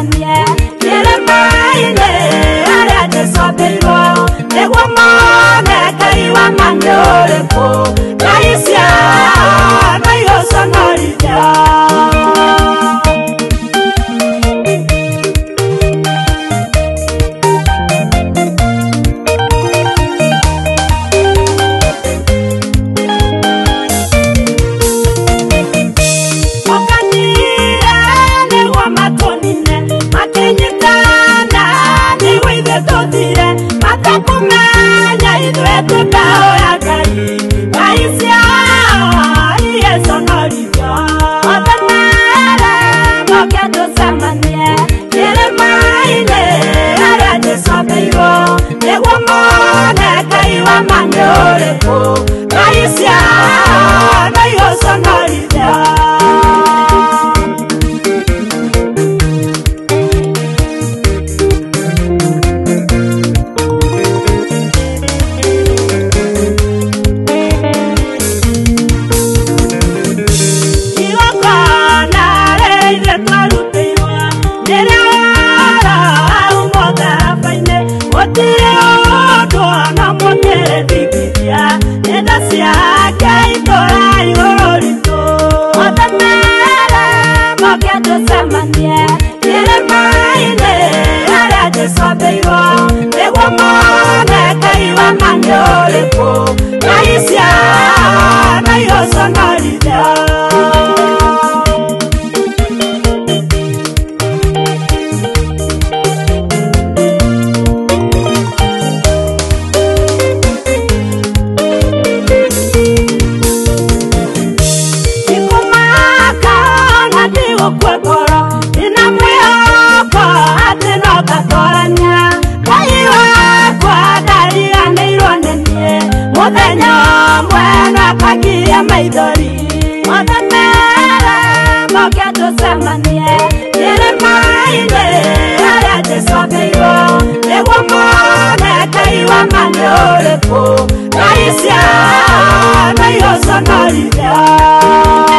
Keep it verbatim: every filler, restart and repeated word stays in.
tucemanie kĩrĩma-inĩ harĩa tũcombĩirwo nĩguo mone Ngai wa ma nĩ ũrĩkũ. Ngai ciana igũconorithia. Kumanya idwe tutao ya Ngai. Ngai ciao igũconorithia. Othamara moke tucemanie kĩrĩma-inĩ harĩa tũcombĩirwo nĩguo mone Ngai wa ma nĩ ũrĩkũ. Ngai ciao igũconorithia. Tucemanie kĩrĩma-inĩ harĩa tũcombĩirwo nĩguo mone Ngai wa ma nĩ ũrĩkũ. Ngai ciana igũconorithia. Muthenya ũmwe nakagia maithori. Othamara moke tucemanie kĩrĩma-inĩ harĩa tũcombĩirwo nĩguo mone Ngai wa ma nĩ ũrĩkũ. Ngai ciana igũconorithia.